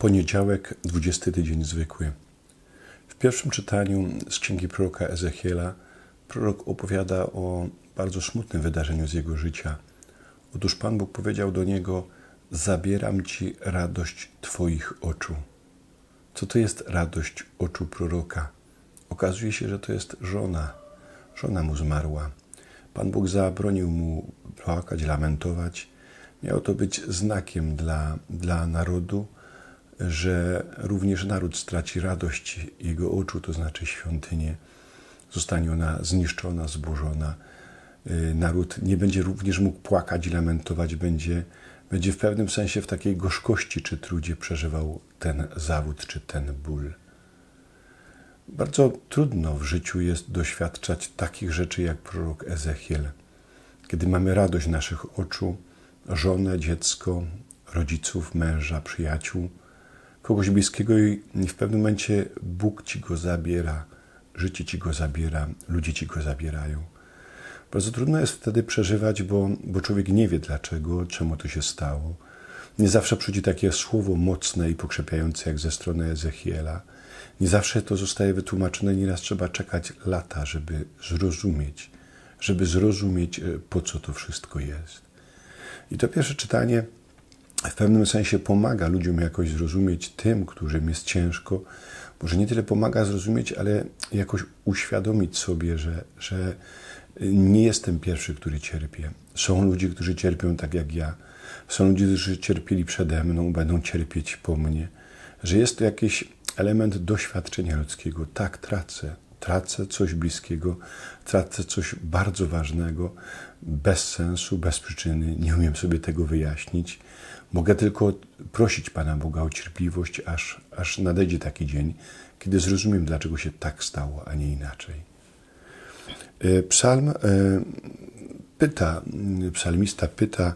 Poniedziałek, 20 tydzień zwykły. W pierwszym czytaniu z księgi proroka Ezechiela prorok opowiada o bardzo smutnym wydarzeniu z jego życia. Otóż Pan Bóg powiedział do niego: zabieram ci radość twoich oczu. Co to jest radość oczu proroka? Okazuje się, że to jest żona. Żona mu zmarła. Pan Bóg zabronił mu płakać, lamentować. Miało to być znakiem dla narodu, że również naród straci radość jego oczu, to znaczy świątynię. Zostanie ona zniszczona, zburzona. Naród nie będzie również mógł płakać i lamentować, będzie w pewnym sensie w takiej gorzkości czy trudzie przeżywał ten zawód czy ten ból. Bardzo trudno w życiu jest doświadczać takich rzeczy jak prorok Ezechiel. Kiedy mamy radość naszych oczu, żonę, dziecko, rodziców, męża, przyjaciół, kogoś bliskiego i w pewnym momencie Bóg ci go zabiera, życie ci go zabiera, ludzie ci go zabierają. Bardzo trudno jest wtedy przeżywać, bo człowiek nie wie dlaczego, czemu to się stało. Nie zawsze przychodzi takie słowo mocne i pokrzepiające jak ze strony Ezechiela. Nie zawsze to zostaje wytłumaczone, nieraz trzeba czekać lata, żeby zrozumieć, po co to wszystko jest. I to pierwsze czytanie w pewnym sensie pomaga ludziom jakoś zrozumieć, tym, którym jest ciężko. Może nie tyle pomaga zrozumieć, ale jakoś uświadomić sobie, że nie jestem pierwszy, który cierpię. Są ludzie, którzy cierpią tak jak ja. Są ludzie, którzy cierpieli przede mną, będą cierpieć po mnie. Że jest to jakiś element doświadczenia ludzkiego. Tak, tracę coś bliskiego, tracę coś bardzo ważnego, bez sensu, bez przyczyny. Nie umiem sobie tego wyjaśnić. Mogę tylko prosić Pana Boga o cierpliwość, aż nadejdzie taki dzień, kiedy zrozumiem, dlaczego się tak stało, a nie inaczej. Psalmista pyta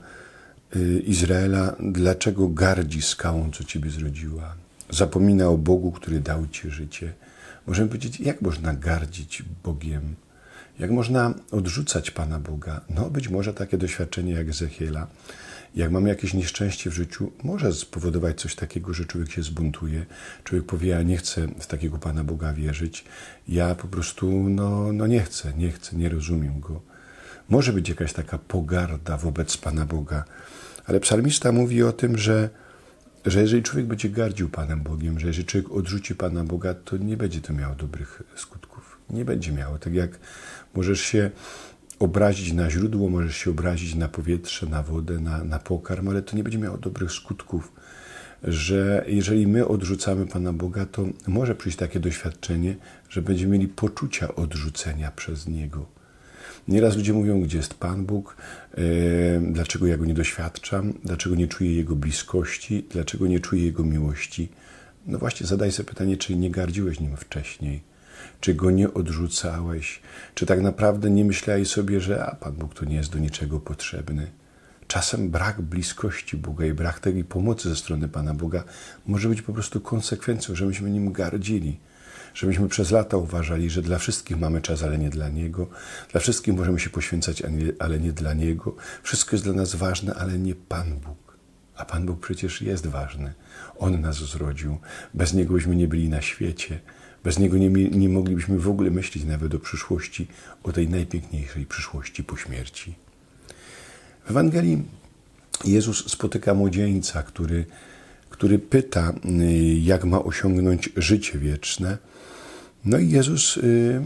Izraela, dlaczego gardzi skałą, co Ciebie zrodziła. Zapomina o Bogu, który dał Ci życie. Możemy powiedzieć, jak można gardzić Bogiem? Jak można odrzucać Pana Boga? No być może takie doświadczenie jak Ezechiela, jak mamy jakieś nieszczęście w życiu, może spowodować coś takiego, że człowiek się zbuntuje. Człowiek powie, ja nie chcę w takiego Pana Boga wierzyć. Ja po prostu nie chcę, nie rozumiem Go. Może być jakaś taka pogarda wobec Pana Boga. Ale psalmista mówi o tym, że jeżeli człowiek będzie gardził Panem Bogiem, że jeżeli człowiek odrzuci Pana Boga, to nie będzie to miało dobrych skutków. Nie będzie miało. Tak jak możesz się obrazić na źródło, możesz się obrazić na powietrze, na wodę, na pokarm, ale to nie będzie miało dobrych skutków. Że jeżeli my odrzucamy Pana Boga, to może przyjść takie doświadczenie, że będziemy mieli poczucia odrzucenia przez Niego. Nieraz ludzie mówią, gdzie jest Pan Bóg, dlaczego ja Go nie doświadczam, dlaczego nie czuję Jego bliskości, dlaczego nie czuję Jego miłości. No właśnie, zadaj sobie pytanie, czy nie gardziłeś Nim wcześniej, czy Go nie odrzucałeś, czy tak naprawdę nie myślałeś sobie, że Pan Bóg to nie jest do niczego potrzebny. Czasem brak bliskości Boga i brak tej pomocy ze strony Pana Boga może być po prostu konsekwencją, że myśmy Nim gardzili. Żebyśmy przez lata uważali, że dla wszystkich mamy czas, ale nie dla Niego. Dla wszystkich możemy się poświęcać, ale nie dla Niego. Wszystko jest dla nas ważne, ale nie Pan Bóg. A Pan Bóg przecież jest ważny. On nas zrodził. Bez Niego byśmy nie byli na świecie. Bez Niego nie moglibyśmy w ogóle myśleć nawet o przyszłości, o tej najpiękniejszej przyszłości po śmierci. W Ewangelii Jezus spotyka młodzieńca, który pyta, jak ma osiągnąć życie wieczne. No i Jezus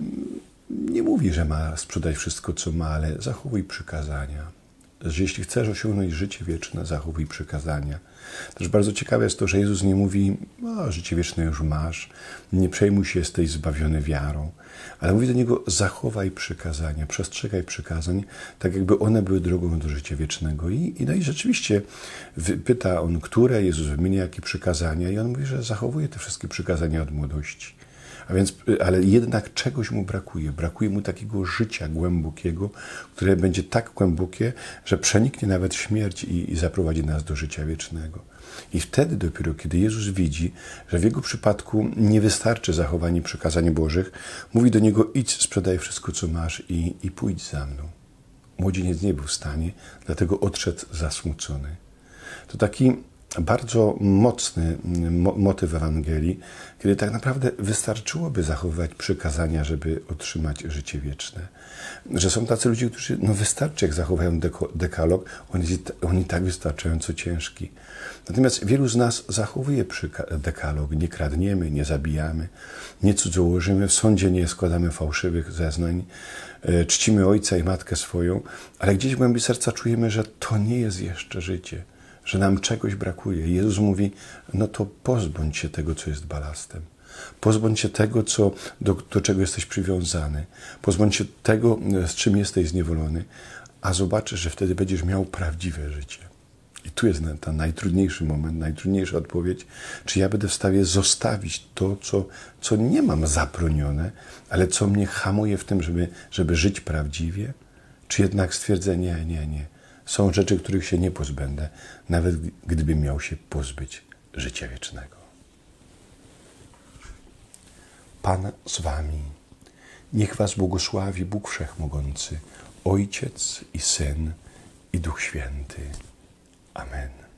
nie mówi, że ma sprzedać wszystko, co ma, ale zachowuj przykazania. Że jeśli chcesz osiągnąć życie wieczne, zachowuj przykazania. Też bardzo ciekawe jest to, że Jezus nie mówi, życie wieczne już masz, nie przejmuj się, jesteś zbawiony wiarą. Ale mówi do niego, zachowaj przykazania, przestrzegaj przykazań, tak jakby one były drogą do życia wiecznego. I rzeczywiście pyta on, które, Jezus wymienia jakie przykazania i on mówi, że zachowuje te wszystkie przykazania od młodości. Ale jednak czegoś mu brakuje. Brakuje mu takiego życia głębokiego, które będzie tak głębokie, że przeniknie nawet śmierć i zaprowadzi nas do życia wiecznego. I wtedy dopiero, kiedy Jezus widzi, że w jego przypadku nie wystarczy zachowanie przykazań Bożych, mówi do niego, idź, sprzedaj wszystko, co masz i pójdź za mną. Młodzieniec nie był w stanie, dlatego odszedł zasmucony. To taki bardzo mocny motyw Ewangelii, kiedy tak naprawdę wystarczyłoby zachowywać przykazania, żeby otrzymać życie wieczne. Że są tacy ludzie, którzy, wystarczy jak zachowają dekalog, on i tak wystarczająco ciężki. Natomiast wielu z nas zachowuje dekalog, nie kradniemy, nie zabijamy, nie cudzołożymy, w sądzie nie składamy fałszywych zeznań, czcimy ojca i matkę swoją, ale gdzieś w głębi serca czujemy, że to nie jest jeszcze życie, że nam czegoś brakuje. Jezus mówi, to pozbądź się tego, co jest balastem. Pozbądź się tego, do czego jesteś przywiązany. Pozbądź się tego, z czym jesteś zniewolony, a zobaczysz, że wtedy będziesz miał prawdziwe życie. I tu jest ten najtrudniejszy moment, najtrudniejsza odpowiedź, czy ja będę w stanie zostawić to, co nie mam zabronione, ale co mnie hamuje w tym, żeby żyć prawdziwie, czy jednak stwierdzenie, nie. Są rzeczy, których się nie pozbędę, nawet gdybym miał się pozbyć życia wiecznego. Pan z wami. Niech was błogosławi Bóg Wszechmogący, Ojciec i Syn i Duch Święty. Amen.